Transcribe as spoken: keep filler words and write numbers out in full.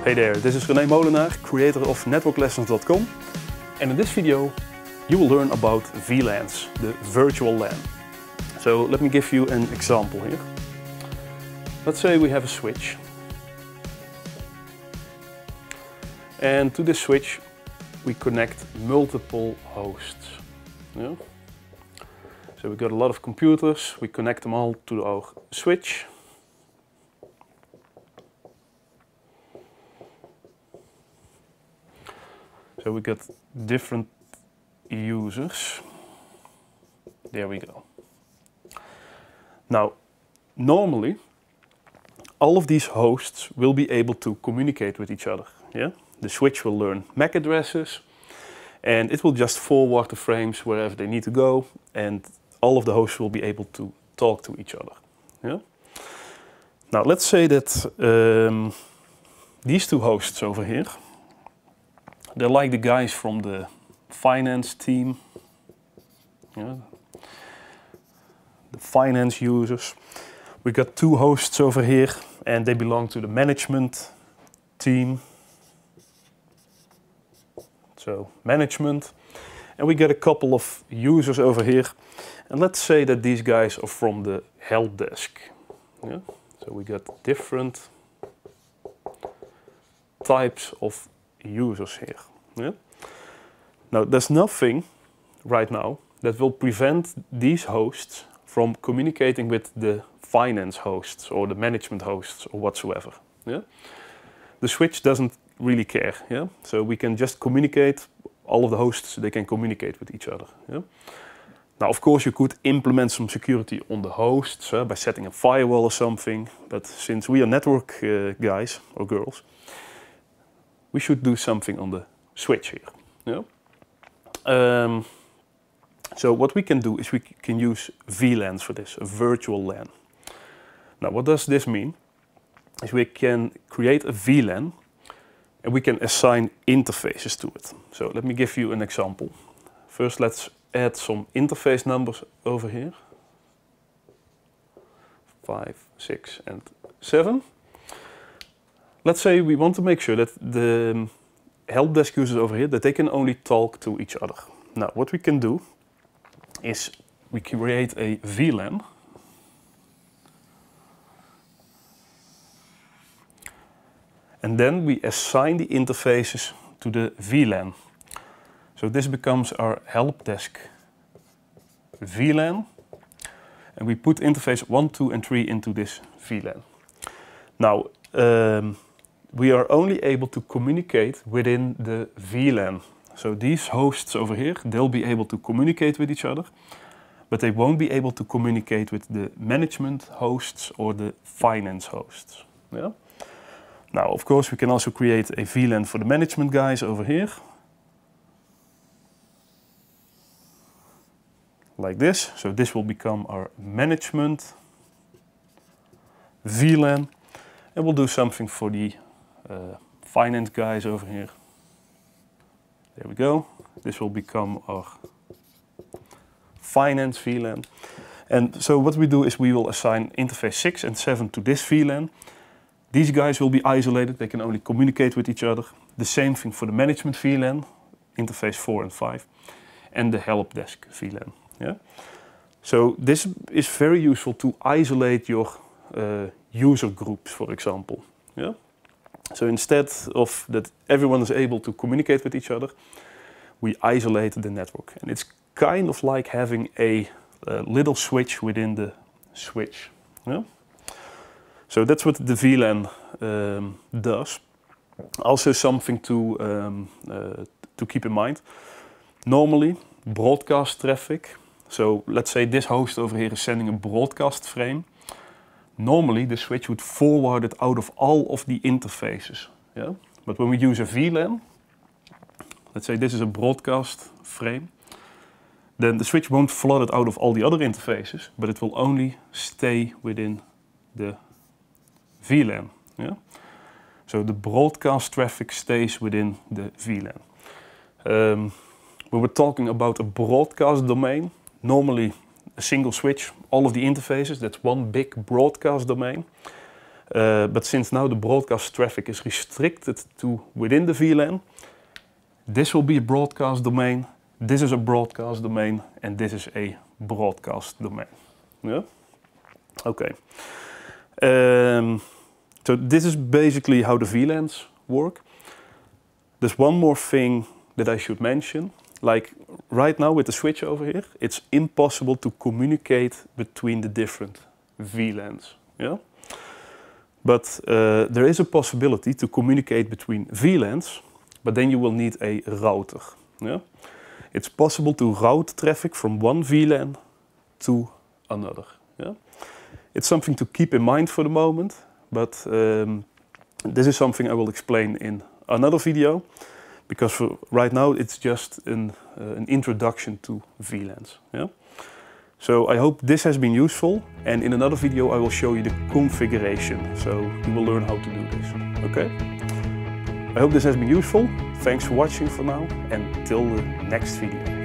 Hey there, this is René Molenaar, creator of network lessons dot com, and in this video you will learn about V LANs, the virtual LAN. So let me give you an example here. Let's say we have a switch, and to this switch we connect multiple hosts. Yeah? So we got a lot of computers, we connect them all to our switch. So we got different users. There we go. Now, normally, all of these hosts will be able to communicate with each other. Yeah? The switch will learn M A C addresses, and it will just forward the frames wherever they need to go, and all of the hosts will be able to talk to each other. Yeah? Now, let's say that um, these two hosts over here, they're like the guys from the finance team, yeah, the finance users. We got two hosts over here, and they belong to the management team. So management, and we get a couple of users over here, and let's say that these guys are from the help desk. Yeah? So we got different types of users here. Yeah? Now there's nothing right now that will prevent these hosts from communicating with the finance hosts or the management hosts or whatsoever. Yeah? The switch doesn't really care. Yeah? So we can just communicate, all of the hosts, they can communicate with each other. Yeah? Now of course you could implement some security on the hosts uh, by setting a firewall or something, but since we are network uh, guys or girls, we should do something on the switch here. Yeah? Um, so what we can do is we can use V LANs for this, a virtual LAN. Now what does this mean? Is we can create a V LAN and we can assign interfaces to it. So let me give you an example. First let's add some interface numbers over here. Five, six and seven. Let's say we want to make sure that the help desk users over here, that they can only talk to each other. Now what we can do is we create a V LAN. And then we assign the interfaces to the V LAN. So this becomes our help desk V LAN. And we put interface one, two and three into this V LAN. Now, um, we are only able to communicate within the V LAN. So these hosts over here, they'll be able to communicate with each other, but they won't be able to communicate with the management hosts or the finance hosts. Yeah? Now, of course, we can also create a V LAN for the management guys over here. Like this. So this will become our management V LAN. And we'll do something for the uh, finance guys over here. There we go. This will become our finance V LAN. And so what we do is we will assign interface six and seven to this V LAN. These guys will be isolated, they can only communicate with each other. The same thing for the management V LAN, interface four and five, and the help desk V LAN. Yeah? So this is very useful to isolate your uh, user groups, for example. Yeah? So instead of that everyone is able to communicate with each other, we isolate the network. And it's kind of like having a, a little switch within the switch. Yeah? So that's what the V LAN um, does. Also something to, um, uh, to keep in mind. Normally, broadcast traffic. So let's say this host over here is sending a broadcast frame. Normally the switch would forward it out of all of the interfaces. Yeah? But when we use a V LAN, let's say this is a broadcast frame, then the switch won't flood it out of all the other interfaces, but it will only stay within the V LAN. Yeah? So the broadcast traffic stays within the V LAN. Um, when we're talking about a broadcast domain, normally a single switch, all of the interfaces, that's one big broadcast domain. Uh, but since now the broadcast traffic is restricted to within the V LAN, this will be a broadcast domain, this is a broadcast domain, and this is a broadcast domain. Yeah? Okay. Um, so this is basically how the V LANs work. There's one more thing that I should mention. Like right now with the switch over here, it's impossible to communicate between the different V LANs. Yeah? But uh, there is a possibility to communicate between V LANs, but then you will need a router. Yeah? It's possible to route traffic from one V LAN to another. Yeah? It's something to keep in mind for the moment, but um, this is something I will explain in another video, because for right now it's just an, uh, an introduction to V LANs. Yeah? So I hope this has been useful, and in another video I will show you the configuration, so you will learn how to do this. Okay? I hope this has been useful. Thanks for watching for now, and till the next video.